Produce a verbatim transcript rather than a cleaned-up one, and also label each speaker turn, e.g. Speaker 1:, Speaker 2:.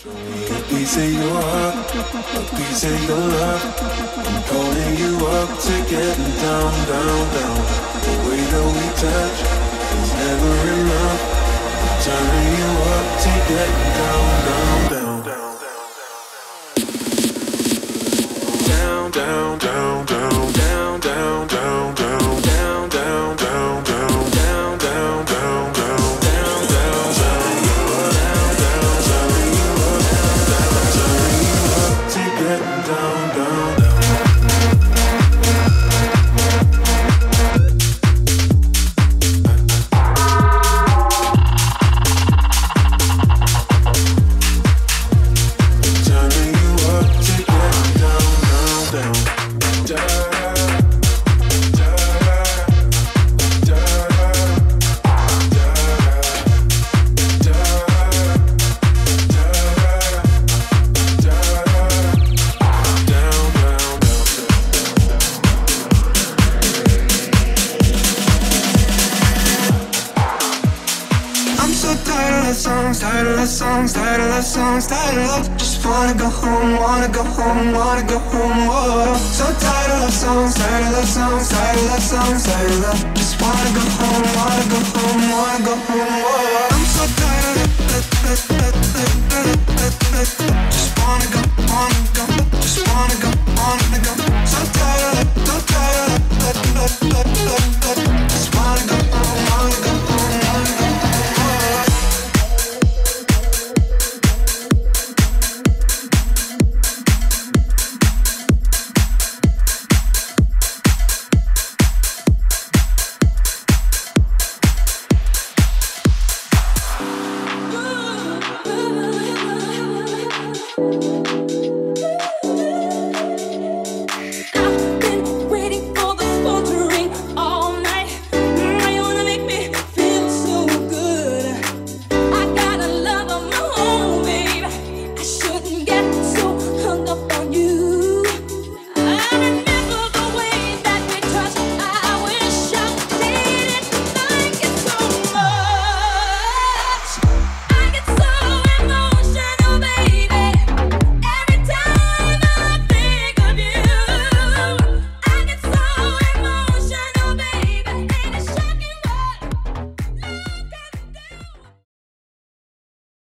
Speaker 1: A piece of your heart, a piece of your love. I'm calling you up to getting down, down, down. The way that we touch is never enough. I'm turning you up to getting down, down, down, down, down, down, down, down, down, down, down, down, down, down, down, down, down, down, down, down.
Speaker 2: Songs, tired of love songs, tired of love. Just wanna go home, wanna go home, wanna go home. Whoa. So tired of love songs, tired of love songs, tired of love songs, tired of love. Just wanna go home, wanna go home, wanna go home. Whoa. I'm so tired of just wanna go, wanna go, just wanna go, wanna go. So tired of, so tired of just wanna go home, wanna go home, wanna go home.
Speaker 1: Ooh.